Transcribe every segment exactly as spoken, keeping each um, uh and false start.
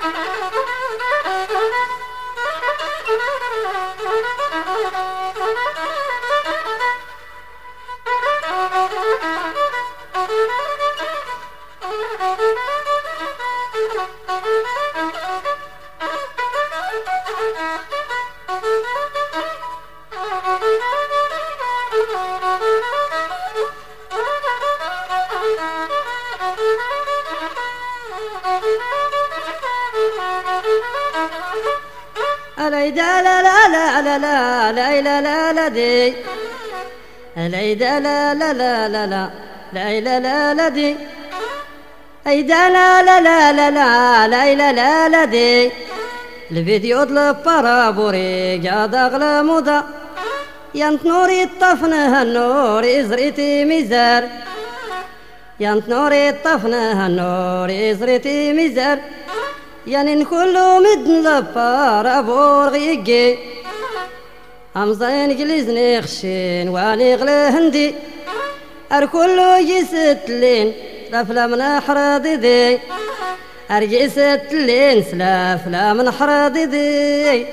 العيدة لا لا لا لا لا لا لا لا لا دي العيدة لا لا لا لا لا لا لا لا لا دي عيدة لا لا لا لا لا لا لا لا لا دي الفيديو طلب بارابوري قاعد أغلى موضة يانت نوري الطفنة النور إزريتي ميزار يانت نوري الطفنة النور إزريتي ميزار يعني نكلو مدن لبار أبور غيقي أمزين جليزني خشين واني غلي هندي أركلو يستلين لفلا من حراضي دي أرجي ستلين سلاف لا من حراضي دي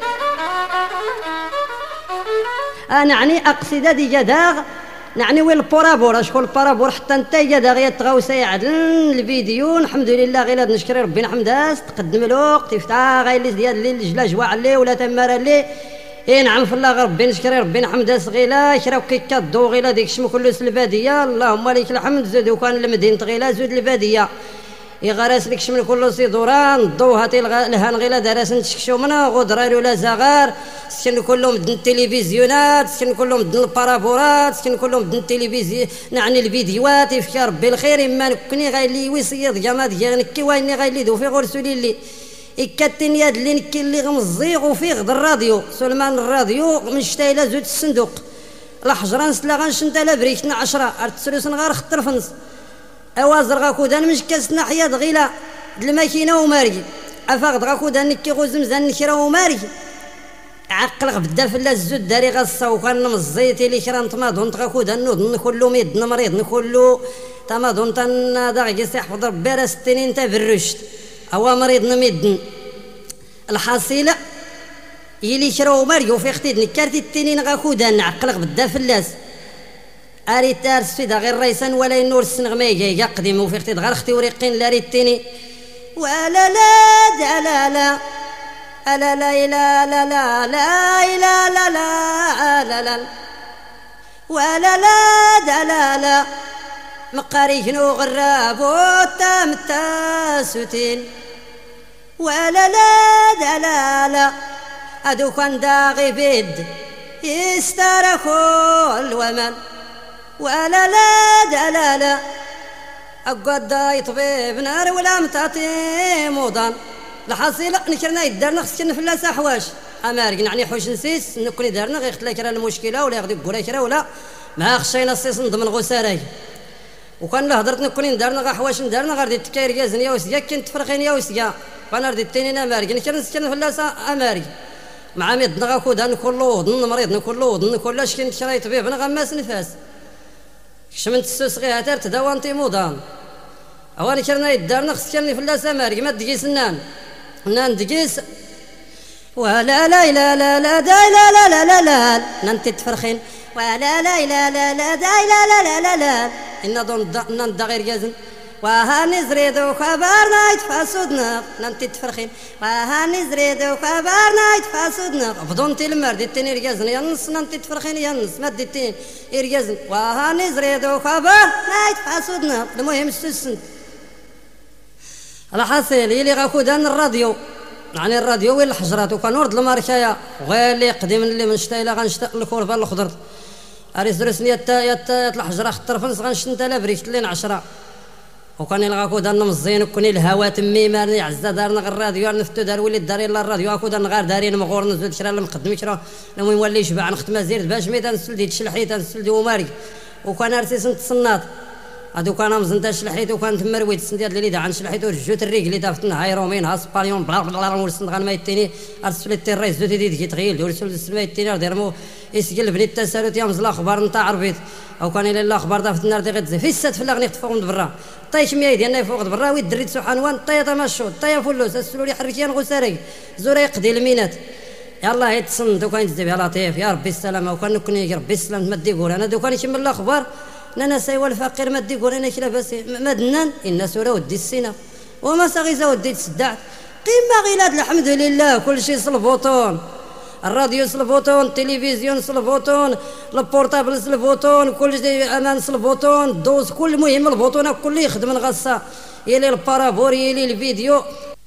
أنا عني أقصد دي جداغ نعني وين البارابور شكون البارابور حتى انت جا غير تغاوسا يعدل الفيديو الحمد لله غير نشكري ربي نحمداس تقدم الوقت يفتح غير اللي ديال الليل الجلا جواع اللي ولا تماره اللي اي نعم في الله ربي نشكري ربي نحمداس غيلا شراو كيكا الضو غيلا ديك الشم كله الباديه اللهم لك الحمد زاد وكان المدينه غيلا زود الباديه يغرس لك شمل كله سي دوران الضو هاتي الهان غيلا دارس نتشكشو منها غدرار ولا زغار سكن كلهم مدن التلفزيونات سكن كلهم مدن البارابورات سكن كلهم مدن التلفزيون نعني الفيديوهات يفكر ربي الخير اما نكوني غير لي ويصيد جامات ديال نكي واني غير لي دو في غرسولي اللي إكاتني ياد اللي نكي اللي غمزيغ وفيه غد الراديو سلمان الراديو من شتايله زود الصندوق الحجران سلا غنشنتا لا بريكتنا عشرة ارتسلوسن غير خطر فنس اوازر غاكودان مش كاسنا حياد غيلا الماكينه وماري افاغد غاكودان نكي غوزمزان نكرا وماري عقل غبدا في الزود داري غصا وكان مزيتي لي كرا نتماضون غاكودان نوض نكلو ميد مريض نكلو تماضون تن داغي يحفظ ربي راه ستين تا بالرشد هو مريض نميدن الحصيله يلي كراو ماريو في اختي نكارتي التنين غاكودان عقل غبدا في اللاس اري تارس في دا غير ريسان ولا ينور السنغمي جاي قديم وفي اختي غير اختي وريقين لا ريتيني ولا لا دا لا لا لا لا لا لا لا لا لا لا لا لا لا ولا لا دا لا لا مقاريجنو غرابو تام تاسوتين ولا لا دا لا لا ادو كان داغي بيد يسترخو الومن ولا لا دا لا لا أقعد يطبيب نار ولا متعطي موضان الحصيلة نكرنا يدارنا خصنا فلاسة حواش أمارق نعني حوش نسيس نكوني دارنا غير خلا كرا المشكلة ولا ياخدو كورا كرا ولا ما خشينا السيس نضمن غساراي وكان له هضرت نكوني دارنا غا حواش ندارنا غير دي التكاير يازن يا وسيا كنت تفرقين يا وسيا فانا رديت التاني أمارق نكرنا نسكن فلاسة أمارق مع ميد نغاكودا نكلو ضن مريض نكلو ضن كل شكين كرا يطبيب نغماس نفاس كشمنت السوس غير هتر تداوانتي موضان اواني كرنا يدارنا خص كرني فلاسة مارق ما تدقيس نان نان دقيس ولا لا لا لا لا دا لا لا لا لا لا نانتي تفرخين ولا لا لا لا لا دا لا لا لا لا لا إن دون نان دا غير جازن وهاني زريدو خبرنا يتفاسدنا نانتي تفرخين وهاني زريدو خبرنا يتفاسدنا فضونتي المرد التاني رجازن يا نص نانتي تفرخين يا نص مد التاني يرجازن وهاني زريدو خبرنا يتفاسدنا المهم السسن الحاصل يلي غاكودان الراديو يعني الراديو وين الحجرات وكان ورد الماركايا وغير اللي قديم اللي من شتا الى غنشتا الكورفه الخضر اريس درسني يتا يتا الحجره خطر فنس غنشتا لا بريكت لين عشرة وكان الغاكودان مزين وكوني الهوا تمي مارني عزا دارنا غير الراديو نفتو دار وليد داري لا الراديو غاكودان غير دارين مغور نزل شرا المقدم شرا المهم ولي شبع نختم زير باش ميدان نسلدي تشلحيت نسلدي وماري وكان ارسيس نتصناط هادوك انا مزنتا شلحيت وكان تما رويت السنديات اللي عن شلحيت ورجوت الريق اللي دافت نهاي رومين ها سباليون بلا بلا ورسن غان ما يتيني ارسل التيريز زوتي دي ديك تغيل ورسل السما يتيني ديرمو يسجل بني التسالوت يا مزل الاخبار نتاع عربيت او كان الا الاخبار دافت النار دي غتزي في السات في الاغنيه فوق من برا طيش مية ديالنا فوق برا ويد دريت سبحانوان طيا تمشو طيا فلوس السلو لي حريتيان غساري زورا يقضي المينات يلاه يتصنت وكان يجذب يا لطيف يا ربي السلامه وكان نكوني ربي السلام ما يقول انا دوكان يشم الاخبار انا سايوا الفقير ما يقول انا كلا بس ما دنان ان سوره ودي السينا وما صغيزه ودي تصدعت قيمه غيلاد الحمد لله كل شيء صلبوطون الراديو صلبوطون التلفزيون صلبوطون البورتابل صلبوطون كل شيء امان صلبوطون دوز كل مهم البوطونه كل يخدم الغصه يلي البارابور يلي الفيديو